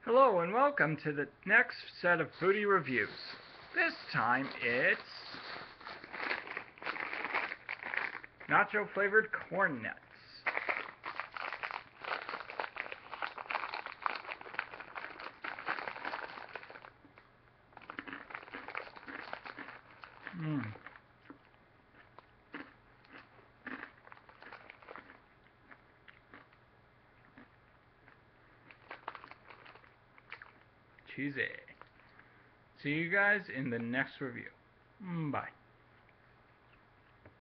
Hello and welcome to the next set of foodie reviews. This time it's nacho flavored corn nuts. Cheesy. See you guys in the next review. Bye.